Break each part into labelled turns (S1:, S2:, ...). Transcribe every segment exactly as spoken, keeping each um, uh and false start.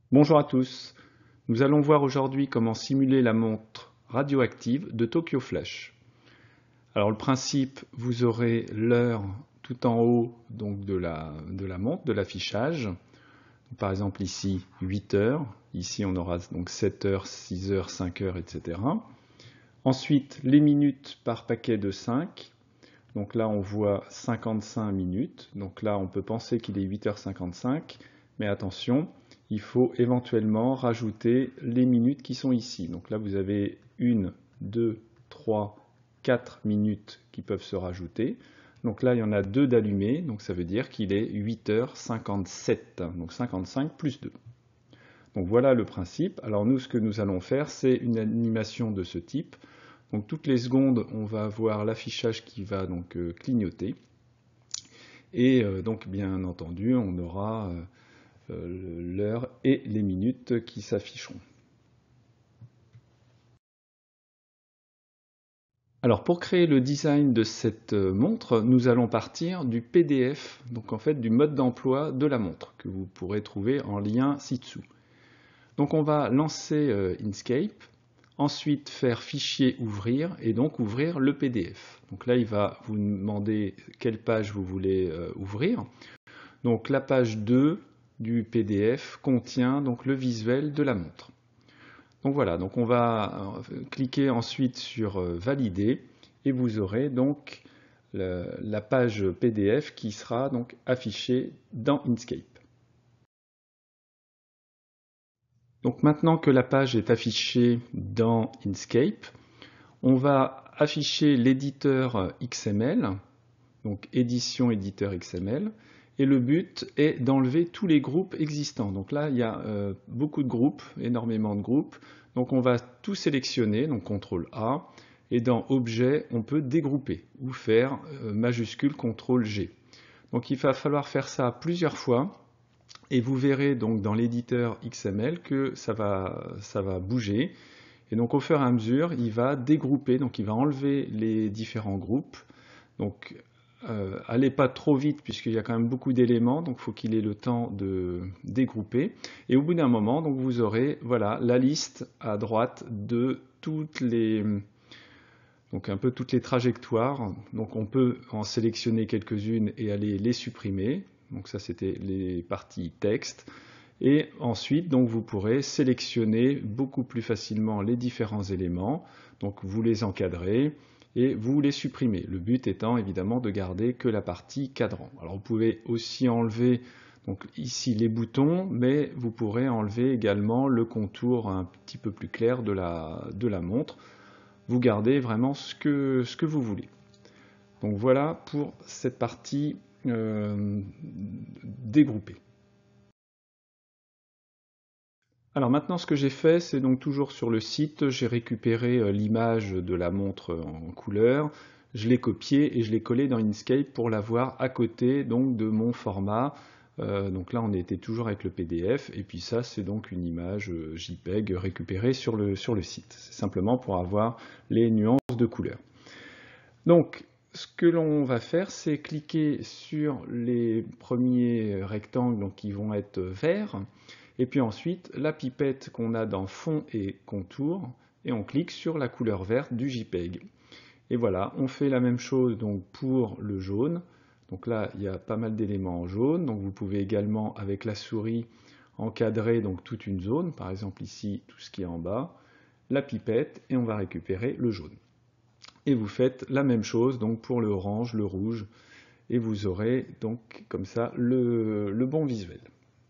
S1: Bonjour à tous, nous allons voir aujourd'hui comment simuler la montre radioactive de Tokyo Flash. Alors le principe, vous aurez l'heure tout en haut donc de la, de la montre, de l'affichage. Par exemple ici huit heures, ici on aura donc sept heures, six heures, cinq heures, et cetera. Ensuite les minutes par paquet de cinq. Donc là on voit cinquante-cinq minutes, donc là on peut penser qu'il est huit heures cinquante-cinq, mais attention, il faut éventuellement rajouter les minutes qui sont ici. Donc là vous avez une, deux, trois, quatre minutes qui peuvent se rajouter. Donc là il y en a deux d'allumés, donc ça veut dire qu'il est huit heures cinquante-sept, donc cinquante-cinq plus deux. Donc voilà le principe. Alors nous ce que nous allons faire c'est une animation de ce type. Donc toutes les secondes, on va avoir l'affichage qui va donc euh, clignoter. Et euh, donc bien entendu, on aura euh, l'heure et les minutes qui s'afficheront. Alors pour créer le design de cette montre, nous allons partir du P D F, donc en fait du mode d'emploi de la montre, que vous pourrez trouver en lien ci-dessous. Donc on va lancer euh, Inkscape. Ensuite, faire fichier ouvrir et donc ouvrir le P D F. Donc là, il va vous demander quelle page vous voulez euh, ouvrir. Donc la page deux du P D F contient donc le visuel de la montre. Donc voilà, donc on va euh, cliquer ensuite sur euh, valider et vous aurez donc le, la page P D F qui sera donc affichée dans Inkscape. Donc maintenant que la page est affichée dans Inkscape, on va afficher l'éditeur X M L, donc édition éditeur X M L, et le but est d'enlever tous les groupes existants. Donc là, il y a euh, beaucoup de groupes, énormément de groupes, donc on va tout sélectionner, donc contrôle A, et dans Objet, on peut dégrouper, ou faire euh, majuscule contrôle G. Donc il va falloir faire ça plusieurs fois, et vous verrez donc dans l'éditeur X M L que ça va, ça va bouger. Et donc au fur et à mesure, il va dégrouper, donc il va enlever les différents groupes. Donc euh, allez pas trop vite puisqu'il y a quand même beaucoup d'éléments, donc il faut qu'il ait le temps de dégrouper. Et au bout d'un moment, donc vous aurez voilà la liste à droite de toutes les donc un peu toutes les trajectoires. Donc on peut en sélectionner quelques-unes et aller les supprimer. Donc ça c'était les parties texte. Et ensuite, donc, vous pourrez sélectionner beaucoup plus facilement les différents éléments. Donc, vous les encadrez et vous les supprimez. Le but étant évidemment de garder que la partie cadrant. Alors, vous pouvez aussi enlever donc, ici les boutons, mais vous pourrez enlever également le contour un petit peu plus clair de la, de la montre. Vous gardez vraiment ce que, ce que vous voulez. Donc, voilà pour cette partie euh, dégroupée. Alors maintenant ce que j'ai fait, c'est donc toujours sur le site, j'ai récupéré l'image de la montre en couleur, je l'ai copiée et je l'ai collée dans Inkscape pour l'avoir à côté donc de mon format. Euh, donc là on était toujours avec le P D F et puis ça c'est donc une image JPEG récupérée sur le, sur le site. C'est simplement pour avoir les nuances de couleurs. Donc ce que l'on va faire, c'est cliquer sur les premiers rectangles donc, qui vont être verts. Et puis ensuite, la pipette qu'on a dans fond et contour, et on clique sur la couleur verte du JPEG. Et voilà, on fait la même chose donc pour le jaune. Donc là, il y a pas mal d'éléments en jaune. Donc vous pouvez également, avec la souris, encadrer donc toute une zone. Par exemple ici, tout ce qui est en bas. La pipette, et on va récupérer le jaune. Et vous faites la même chose donc pour le orange, le rouge, et vous aurez donc comme ça le, le bon visuel.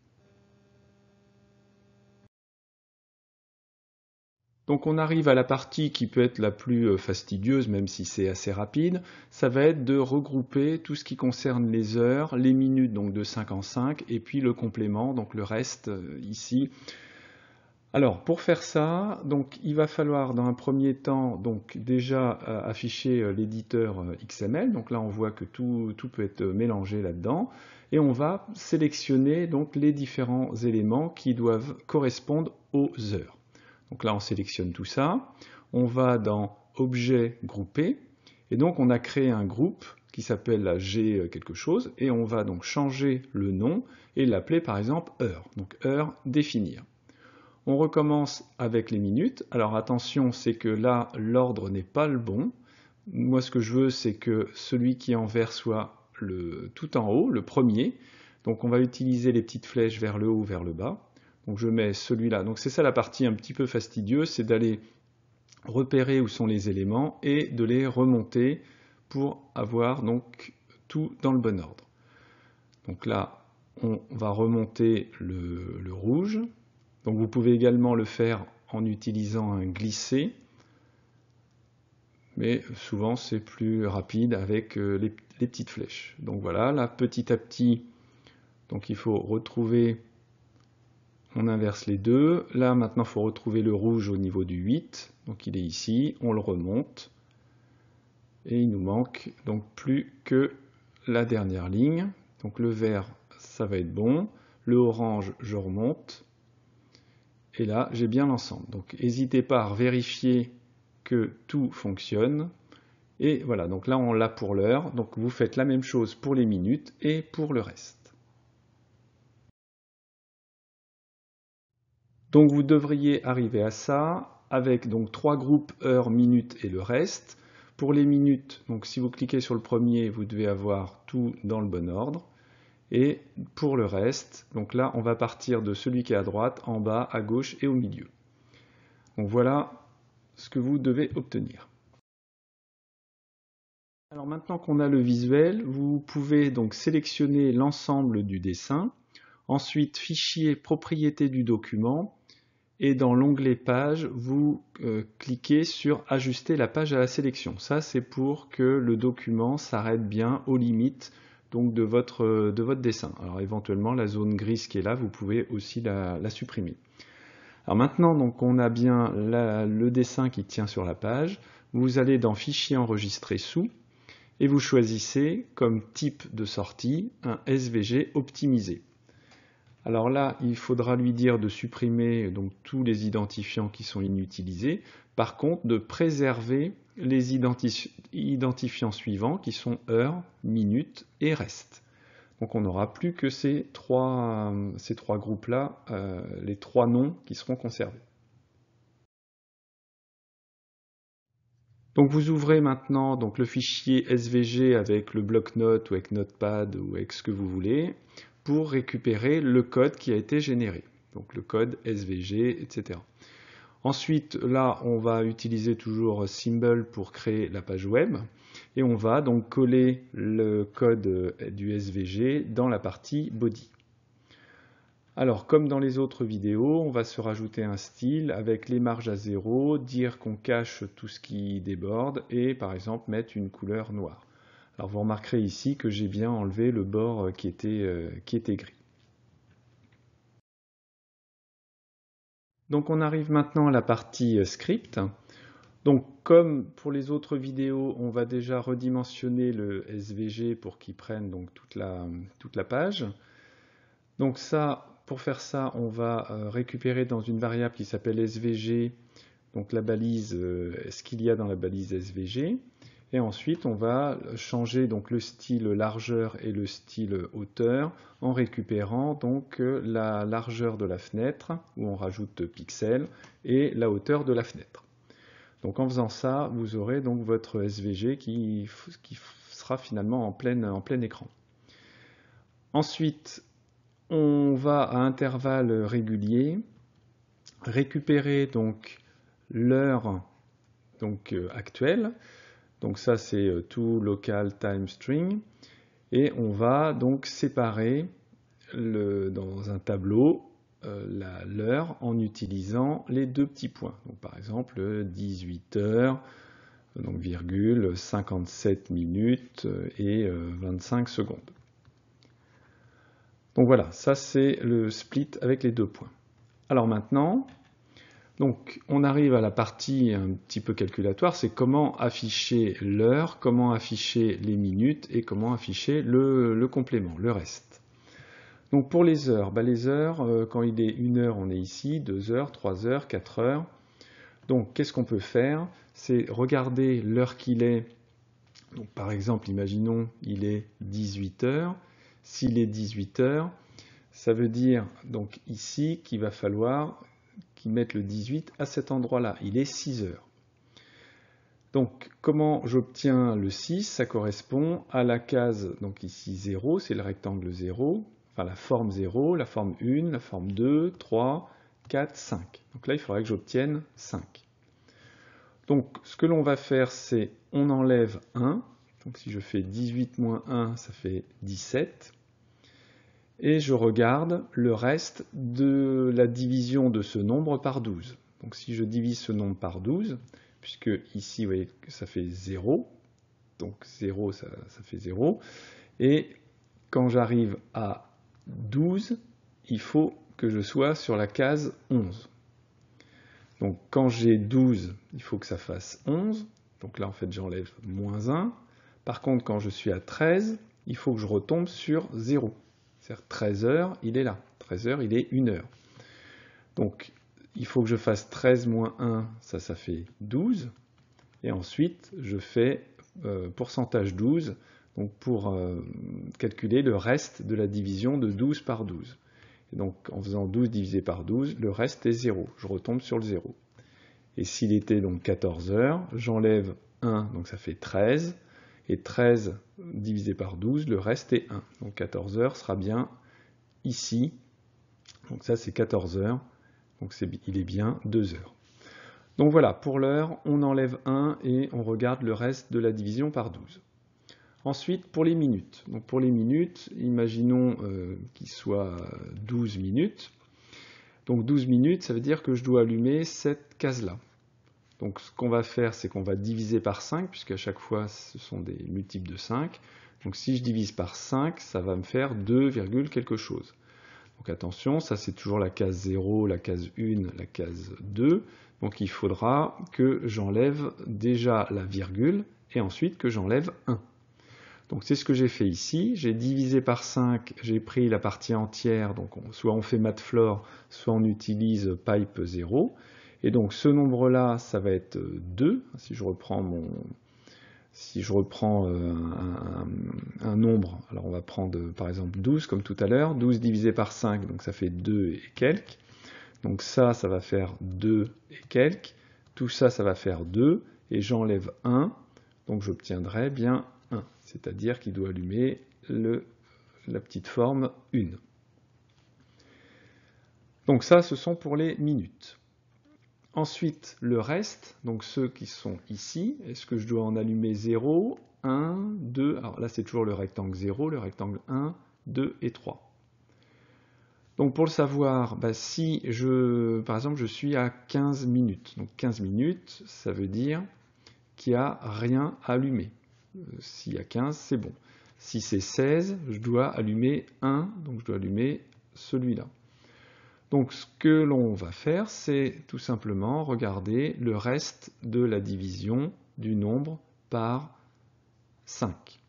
S1: Donc on arrive à la partie qui peut être la plus fastidieuse, même si c'est assez rapide, ça va être de regrouper tout ce qui concerne les heures, les minutes donc de cinq en cinq, et puis le complément, donc le reste ici. Alors pour faire ça, donc il va falloir dans un premier temps donc déjà afficher l'éditeur X M L, donc là on voit que tout, tout peut être mélangé là-dedans, et on va sélectionner donc les différents éléments qui doivent correspondre aux heures. Donc là, on sélectionne tout ça. On va dans Objet, Grouper. Et donc, on a créé un groupe qui s'appelle la G quelque chose, et on va donc changer le nom et l'appeler par exemple heure. Donc heure définir. On recommence avec les minutes. Alors attention, c'est que là, l'ordre n'est pas le bon. Moi, ce que je veux, c'est que celui qui est en vert soit le, tout en haut, le premier. Donc on va utiliser les petites flèches vers le haut ou vers le bas. Donc je mets celui-là. Donc c'est ça la partie un petit peu fastidieuse, c'est d'aller repérer où sont les éléments et de les remonter pour avoir donc tout dans le bon ordre. Donc là, on va remonter le, le rouge. Donc vous pouvez également le faire en utilisant un glisser, mais souvent c'est plus rapide avec les, les petites flèches. Donc voilà, là petit à petit, donc il faut retrouver, on inverse les deux. Là maintenant il faut retrouver le rouge au niveau du huit, donc il est ici, on le remonte, et il nous manque donc plus que la dernière ligne. Donc le vert, ça va être bon, le orange, je remonte, et là j'ai bien l'ensemble. Donc n'hésitez pas à vérifier que tout fonctionne. Et voilà, donc là on l'a pour l'heure. Donc vous faites la même chose pour les minutes et pour le reste. Donc vous devriez arriver à ça avec donc trois groupes heure, minute et le reste. Pour les minutes, donc si vous cliquez sur le premier, vous devez avoir tout dans le bon ordre. Et pour le reste, donc là on va partir de celui qui est à droite, en bas, à gauche et au milieu. Donc voilà ce que vous devez obtenir. Alors maintenant qu'on a le visuel, vous pouvez donc sélectionner l'ensemble du dessin, ensuite fichier, propriétés du document, et dans l'onglet page, vous euh, cliquez sur ajuster la page à la sélection. Ça c'est pour que le document s'arrête bien aux limites donc, de, votre, de votre dessin. Alors éventuellement la zone grise qui est là, vous pouvez aussi la, la supprimer. Alors maintenant, donc, on a bien la, le dessin qui tient sur la page. Vous allez dans Fichier enregistrer sous et vous choisissez comme type de sortie un S V G optimisé. Alors là, il faudra lui dire de supprimer donc, tous les identifiants qui sont inutilisés. Par contre, de préserver les identifi identifiants suivants qui sont heure, minute et reste. Donc on n'aura plus que ces trois, ces trois groupes-là, euh, les trois noms qui seront conservés. Donc vous ouvrez maintenant donc, le fichier S V G avec le bloc-notes ou avec Notepad ou avec ce que vous voulez pour récupérer le code qui a été généré. Donc le code S V G, et cetera. Ensuite, là, on va utiliser toujours Symbol pour créer la page web. Et on va donc coller le code du S V G dans la partie Body. Alors, comme dans les autres vidéos, on va se rajouter un style avec les marges à zéro, dire qu'on cache tout ce qui déborde et, par exemple, mettre une couleur noire. Alors, vous remarquerez ici que j'ai bien enlevé le bord qui était, euh, qui était gris. Donc, on arrive maintenant à la partie script. Donc, comme pour les autres vidéos, on va déjà redimensionner le S V G pour qu'il prenne donc toute la, toute la page. Donc ça, pour faire ça, on va récupérer dans une variable qui s'appelle S V G, donc la balise, euh, ce qu'il y a dans la balise S V G. Et ensuite, on va changer donc le style largeur et le style hauteur en récupérant donc la largeur de la fenêtre, où on rajoute pixels, et la hauteur de la fenêtre. Donc en faisant ça, vous aurez donc votre S V G qui, qui sera finalement en plein, en plein écran. Ensuite, on va à intervalles réguliers récupérer donc l'heure donc euh, actuelle. Donc ça c'est euh, tout local time string et on va donc séparer le, dans un tableau l'heure en utilisant les deux petits points. Donc, par exemple, dix-huit heures, donc virgule, cinquante-sept minutes et vingt-cinq secondes. Donc voilà, ça c'est le split avec les deux points. Alors maintenant, donc, on arrive à la partie un petit peu calculatoire, c'est comment afficher l'heure, comment afficher les minutes et comment afficher le, le complément, le reste. Donc pour les heures, bah les heures, euh, quand il est une heure, on est ici, deux heures, trois heures, quatre heures. Donc qu'est-ce qu'on peut faire? C'est regarder l'heure qu'il est Donc, par exemple, imaginons il est dix-huit heures. S'il est dix-huit heures, ça veut dire donc ici qu'il va falloir qu'il mette le dix-huit à cet endroit-là. Il est six heures. Donc, comment j'obtiens le six? Ça correspond à la case, donc ici zéro, c'est le rectangle zéro, enfin la forme zéro, la forme un, la forme deux, trois, quatre, cinq. Donc là, il faudrait que j'obtienne cinq. Donc, ce que l'on va faire, c'est on enlève un. Donc, si je fais dix-huit moins un, ça fait dix-sept. Et je regarde le reste de la division de ce nombre par douze. Donc, si je divise ce nombre par douze, puisque ici, vous voyez que ça fait zéro. Donc, zéro, ça, ça fait zéro. Et quand j'arrive à douze, il faut que je sois sur la case onze. Donc, quand j'ai douze, il faut que ça fasse onze. Donc là, en fait, j'enlève moins un. Par contre, quand je suis à treize, il faut que je retombe sur zéro. C'est-à-dire treize heures, il est là. treize heures, il est une heure. Donc, il faut que je fasse treize moins un, ça, ça fait douze. Et ensuite, je fais euh, pourcentage douze, donc pour euh, calculer le reste de la division de douze par douze. Et donc, en faisant douze divisé par douze, le reste est zéro. Je retombe sur le zéro. Et s'il était donc quatorze heures, j'enlève un, donc ça fait treize. Et treize divisé par douze, le reste est un. Donc quatorze heures sera bien ici. Donc ça, c'est quatorze heures. Donc c'est, il est bien deux heures. Donc voilà, pour l'heure, on enlève un et on regarde le reste de la division par douze. Ensuite, pour les minutes. Donc pour les minutes, imaginons euh, qu'il soit douze minutes. Donc douze minutes, ça veut dire que je dois allumer cette case-là. Donc ce qu'on va faire, c'est qu'on va diviser par cinq, puisqu'à chaque fois, ce sont des multiples de cinq. Donc si je divise par cinq, ça va me faire deux, quelque chose. Donc attention, ça c'est toujours la case zéro, la case un, la case deux. Donc il faudra que j'enlève déjà la virgule et ensuite que j'enlève un. Donc c'est ce que j'ai fait ici. J'ai divisé par cinq, j'ai pris la partie entière. Donc on, soit on fait Matfloor, soit on utilise pipe zéro. Et donc ce nombre-là, ça va être deux. Si je reprends mon... Si je reprends un, un, un nombre, alors on va prendre par exemple douze comme tout à l'heure, douze divisé par cinq, donc ça fait deux et quelques. Donc ça, ça va faire deux et quelques. Tout ça, ça va faire deux. Et j'enlève un, donc j'obtiendrai bien un. C'est-à-dire qu'il doit allumer le, la petite forme un. Donc ça, ce sont pour les minutes. Ensuite, le reste, donc ceux qui sont ici, est-ce que je dois en allumer zéro, un, deux, alors là c'est toujours le rectangle zéro, le rectangle un, deux et trois. Donc pour le savoir, bah, si je, par exemple je suis à quinze minutes, donc quinze minutes, ça veut dire qu'il n'y a rien à allumer. Euh, S'il y a quinze, c'est bon. Si c'est seize, je dois allumer un, donc je dois allumer celui-là. Donc ce que l'on va faire, c'est tout simplement regarder le reste de la division du nombre par cinq.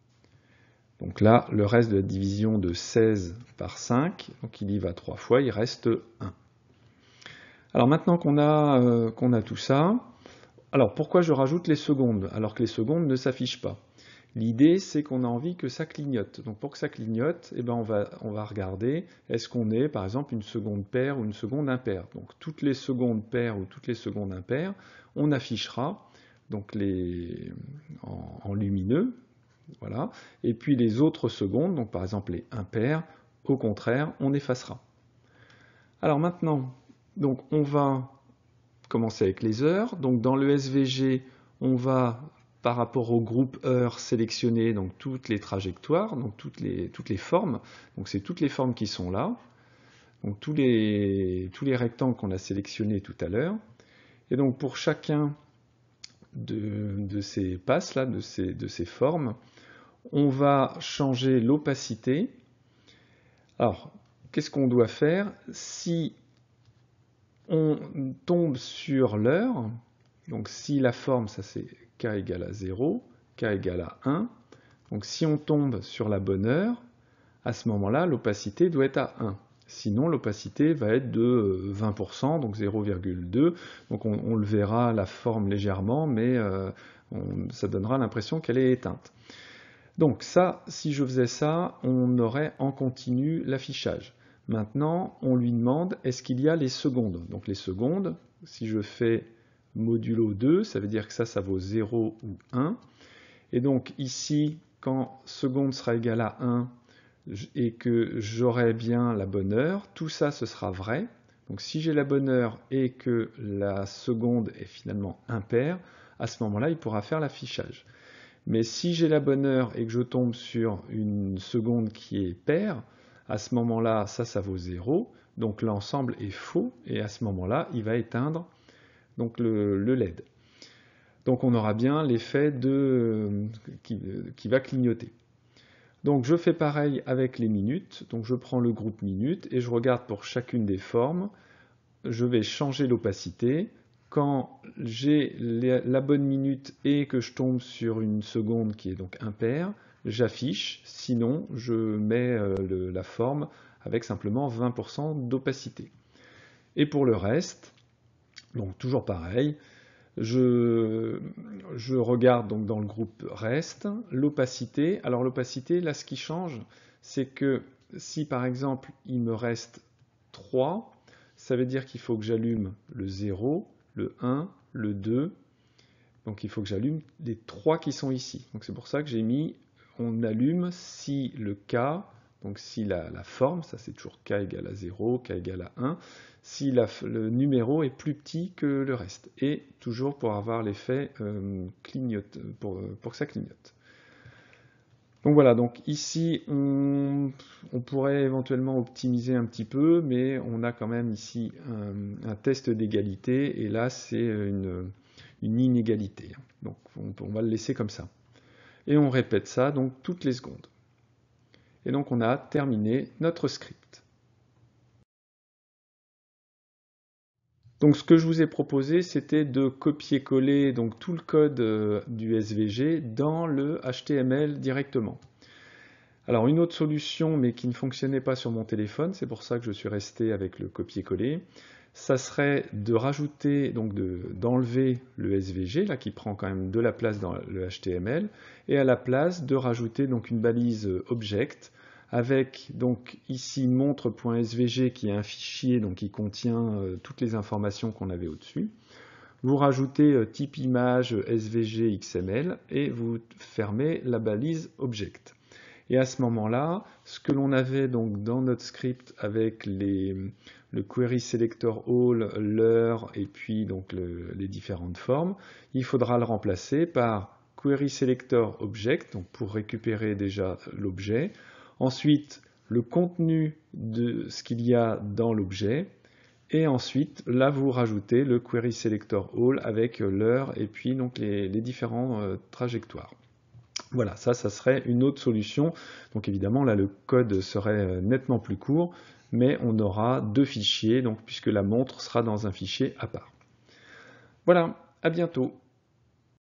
S1: Donc là, le reste de la division de seize par cinq, donc il y va trois fois, il reste un. Alors maintenant qu'on a, euh, qu'on a tout ça, alors pourquoi je rajoute les secondes alors que les secondes ne s'affichent pas? L'idée, c'est qu'on a envie que ça clignote. Donc pour que ça clignote, eh ben on, va, on va regarder, est-ce qu'on est par exemple une seconde paire ou une seconde impaire. Donc toutes les secondes paires ou toutes les secondes impaires, on affichera donc les, en, en lumineux. Voilà. Et puis les autres secondes, donc par exemple les impaires, au contraire, on effacera. Alors maintenant, donc on va commencer avec les heures. Donc dans le S V G, on va par rapport au groupe heure sélectionner donc toutes les trajectoires, donc toutes les, toutes les formes. Donc c'est toutes les formes qui sont là. Donc tous les, tous les rectangles qu'on a sélectionnés tout à l'heure. Et donc pour chacun de, de ces passes là, de ces, de ces formes, on va changer l'opacité. Alors, qu'est-ce qu'on doit faire? Si on tombe sur l'heure, donc si la forme, ça c'est k égale à zéro, k égale à un, donc si on tombe sur la bonne heure, à ce moment-là, l'opacité doit être à un. Sinon, l'opacité va être de vingt pour cent, donc zéro virgule deux. Donc on, on le verra la forme légèrement, mais euh, on, ça donnera l'impression qu'elle est éteinte. Donc ça, si je faisais ça, on aurait en continu l'affichage. Maintenant, on lui demande, est-ce qu'il y a les secondes? Donc les secondes, si je fais modulo deux, ça veut dire que ça, ça vaut zéro ou un. Et donc ici, quand seconde sera égale à un et que j'aurai bien la bonne heure, tout ça, ce sera vrai. Donc si j'ai la bonne heure et que la seconde est finalement impaire, à ce moment-là, il pourra faire l'affichage. Mais si j'ai la bonne heure et que je tombe sur une seconde qui est paire, à ce moment-là, ça, ça vaut zéro. Donc l'ensemble est faux et à ce moment-là, il va éteindre donc le, le L E D. Donc on aura bien l'effet de qui, qui va clignoter. Donc je fais pareil avec les minutes. Donc je prends le groupe minutes et je regarde pour chacune des formes. Je vais changer l'opacité. Quand j'ai la bonne minute et que je tombe sur une seconde qui est donc impaire, j'affiche. Sinon, je mets le, la forme avec simplement vingt pour cent d'opacité. Et pour le reste, donc toujours pareil, je, je regarde donc dans le groupe reste l'opacité. Alors l'opacité, là ce qui change, c'est que si par exemple il me reste trois, ça veut dire qu'il faut que j'allume le zéro, le un, le deux. Donc il faut que j'allume les trois qui sont ici. Donc c'est pour ça que j'ai mis, on allume si le K, donc si la, la forme, ça c'est toujours K égale à zéro, K égale à un, si la, le numéro est plus petit que le reste. Et toujours pour avoir l'effet euh, clignote, pour, pour que ça clignote. Donc voilà, donc ici on, on pourrait éventuellement optimiser un petit peu, mais on a quand même ici un, un test d'égalité, et là c'est une, une inégalité. Donc on, on va le laisser comme ça. Et on répète ça donc toutes les secondes. Et donc on a terminé notre script. Donc ce que je vous ai proposé, c'était de copier-coller donc tout le code euh, du S V G dans le H T M L directement. Alors une autre solution, mais qui ne fonctionnait pas sur mon téléphone, c'est pour ça que je suis resté avec le copier-coller, ça serait de rajouter, donc d'enlever le S V G, là qui prend quand même de la place dans le H T M L, et à la place de rajouter donc une balise object, avec donc ici montre.svg qui est un fichier donc, qui contient euh, toutes les informations qu'on avait au-dessus. Vous rajoutez euh, type image svg xml et vous fermez la balise object. Et à ce moment-là, ce que l'on avait donc dans notre script avec les, le query selector all, l'heure et puis donc le, les différentes formes, il faudra le remplacer par query selector object, donc pour récupérer déjà l'objet. Ensuite, le contenu de ce qu'il y a dans l'objet. Et ensuite, là, vous rajoutez le query selector all avec l'heure et puis donc les, les différentes euh, trajectoires. Voilà, ça, ça serait une autre solution. Donc évidemment, là, le code serait nettement plus court, mais on aura deux fichiers, donc, puisque la montre sera dans un fichier à part. Voilà, à bientôt.